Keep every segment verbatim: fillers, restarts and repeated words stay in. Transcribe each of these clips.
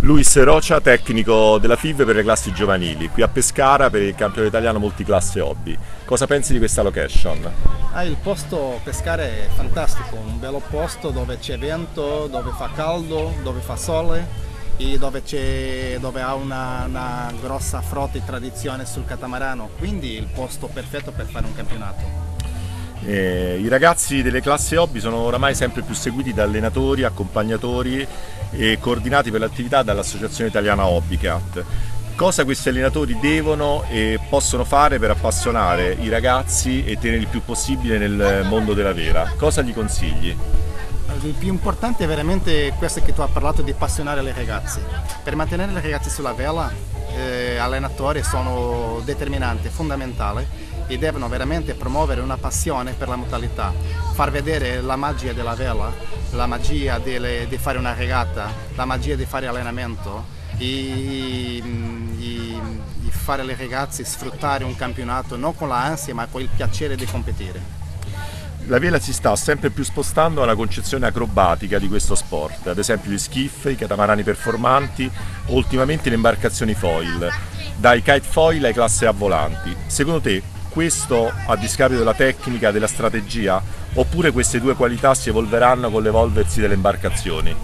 Luis Rocha, tecnico della F I V per le classi giovanili, qui a Pescara per il campionato italiano multiclasse hobby. Cosa pensi di questa location? Ah, il posto Pescara è fantastico, un bello posto dove c'è vento, dove fa caldo, dove fa sole e dove, dove ha una, una grossa frotta e tradizione sul catamarano, quindi il posto perfetto per fare un campionato. Eh, I ragazzi delle classi hobby sono oramai sempre più seguiti da allenatori, accompagnatori e coordinati per l'attività dall'Associazione Italiana Hobbycat. Cosa questi allenatori devono e possono fare per appassionare i ragazzi e tenerli il più possibile nel mondo della vela? Cosa gli consigli? Il più importante è veramente questo che tu hai parlato di appassionare le ragazze. Per mantenere le ragazze sulla vela, eh, allenatori sono determinanti, fondamentali, e devono veramente promuovere una passione per la modalità, far vedere la magia della vela, la magia delle, di fare una regata, la magia di fare allenamento e, e, e fare le ragazze sfruttare un campionato non con l'ansia ma con il piacere di competere. La vela si sta sempre più spostando alla concezione acrobatica di questo sport, ad esempio gli skiff, i catamarani performanti o ultimamente le imbarcazioni foil, dai kite foil ai classe a volanti. Secondo te questo a discapito della tecnica, della strategia, oppure queste due qualità si evolveranno con l'evolversi delle imbarcazioni?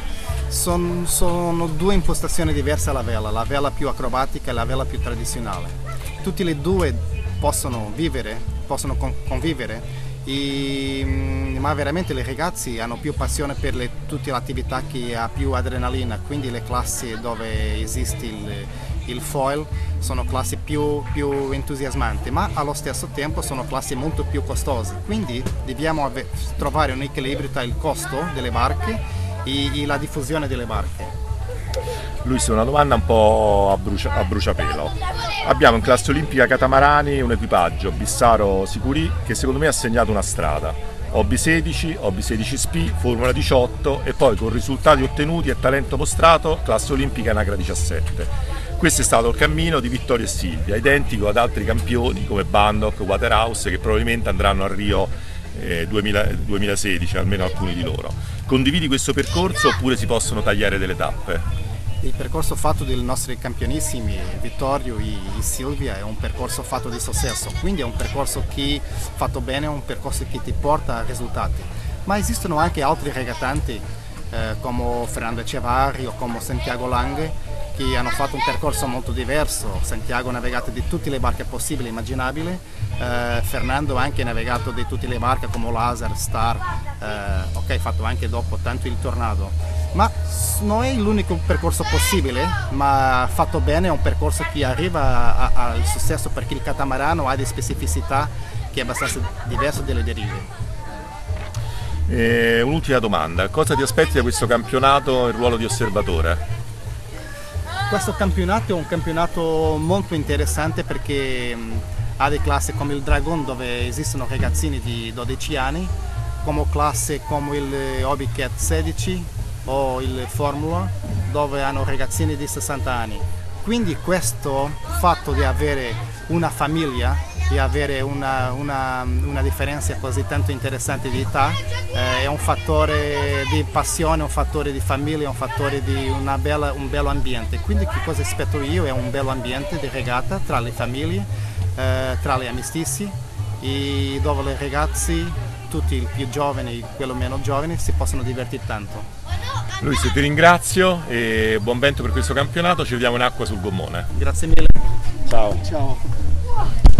Son, sono due impostazioni diverse alla vela, la vela più acrobatica e la vela più tradizionale. Tutte e due possono vivere, possono convivere, e, ma veramente le ragazze hanno più passione per le, tutte le attività che ha più adrenalina, quindi le classi dove esiste il, il foil sono classi più, più entusiasmanti, ma allo stesso tempo sono classi molto più costose, quindi dobbiamo trovare un equilibrio tra il costo delle barche e, e la diffusione delle barche. Luis, una domanda un po' a, brucia, a bruciapelo. Abbiamo in classe olimpica catamarani un equipaggio, Bissaro Sicuri, che secondo me ha segnato una strada. Hobby sedici, Hobby sedici S P, Formula diciotto e poi con risultati ottenuti e talento mostrato, classe olimpica Nagra diciassette. Questo è stato il cammino di Vittorio e Silvia, identico ad altri campioni come Bandock, Waterhouse, che probabilmente andranno a Rio eh, duemilasedici, almeno alcuni di loro. Condividi questo percorso oppure si possono tagliare delle tappe? Il percorso fatto dai nostri campionissimi Vittorio e Silvia è un percorso fatto di successo, quindi è un percorso che fatto bene, è un percorso che ti porta a risultati. Ma esistono anche altri regattanti eh, come Fernando Cevarri o come Santiago Lange che hanno fatto un percorso molto diverso. Santiago ha navigato di tutte le barche possibili e immaginabili, eh, Fernando ha anche navigato di tutte le barche come Laser, Star, eh, ok, fatto anche dopo tanto il Tornado. Ma non è l'unico percorso possibile, ma fatto bene è un percorso che arriva al successo perché il catamarano ha delle specificità che è abbastanza diverso dalle derive. Eh, un'ultima domanda, cosa ti aspetti da questo campionato in ruolo di osservatore? Questo campionato è un campionato molto interessante perché ha delle classi come il Dragon dove esistono ragazzini di dodici anni, come classe come il Hobbycat sedici o il Formula dove hanno ragazzini di sessanta anni. Quindi questo fatto di avere una famiglia, di avere una, una, una differenza così tanto interessante di età, eh, è un fattore di passione, un fattore di famiglia, un fattore di una bella, un bello ambiente. Quindi che cosa aspetto io? È un bello ambiente di regata tra le famiglie, eh, tra le amicizie e dove le ragazzi, tutti i più giovani e quelli meno giovani, si possono divertire tanto. Luis, ti ringrazio e buon vento per questo campionato, ci vediamo in acqua sul gommone. Grazie mille. Ciao. Ciao.